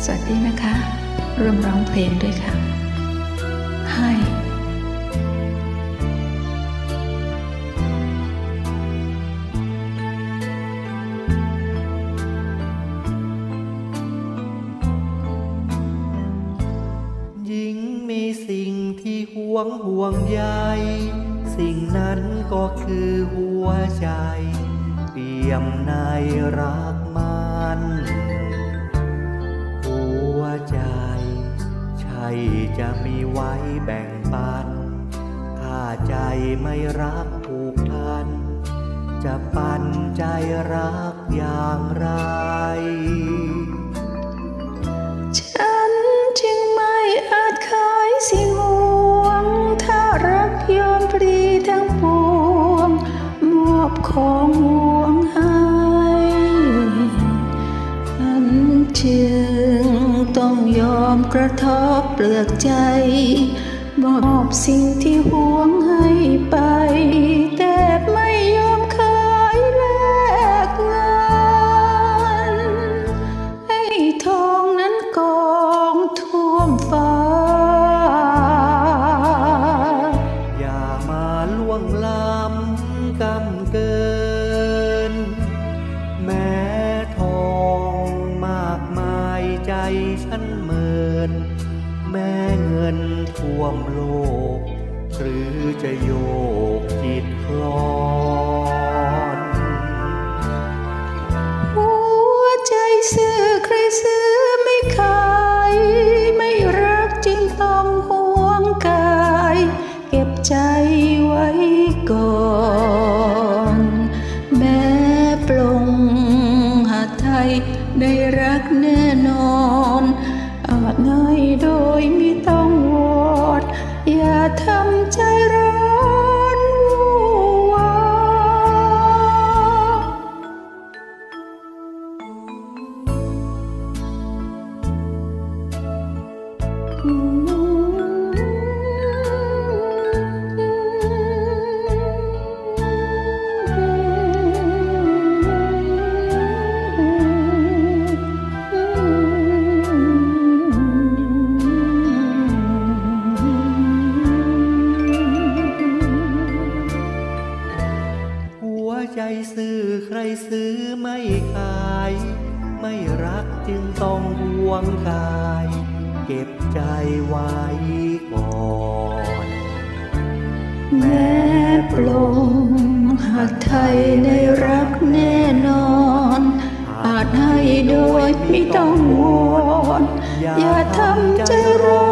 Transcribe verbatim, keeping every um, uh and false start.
สวัสดีนะคะร่วมร้องเพลงด้วยค่ะให้หญิงมีสิ่งที่หวงห่วงใยสิ่งนั้นก็คือหัวใจเปี่ยมในรักมันหัวใจใช่จะมีไว้แบ่งปันถ้าใจไม่รักผูกพันจะปันใจรักอย่างไรฉันจึงไม่อาจขายสิ่งห่วงถ้ารักยอมปรีทั้งปวงมอบของห่วงให้ฉันจึงต้องยอมกระทบเปลือกใจมอบสิ่งที่ห่วงให้ไปแต่ไม่ยอมขายแลกเงินให้ทองนั้นกองท่วมฟ้าอย่ามาล่วงล้ำกำเกินแม้ทองมากมายใจฉันเมินแม้เงินท่วมโลกหรือจะโยกจิตคลอนหัวใจซื้อใครซื้อไม่ขายไม่รักจริงต้องห่วงกายเก็บใจไว้ก่อนแม้ปลงหาไทยได้รักแน่นอนอาจง่ายโดยไม่ต้องวอดอย่าทำใจร้อนวาใจซื้อใครซื้อไม่ขายไม่รักจึงต้องห่วงกายเก็บใจไว้ก่อนแม้ปลงหากไทยได้รักแน่นอนอาจให้โดยไม่ต้องวอนอย่าทำใจร้อน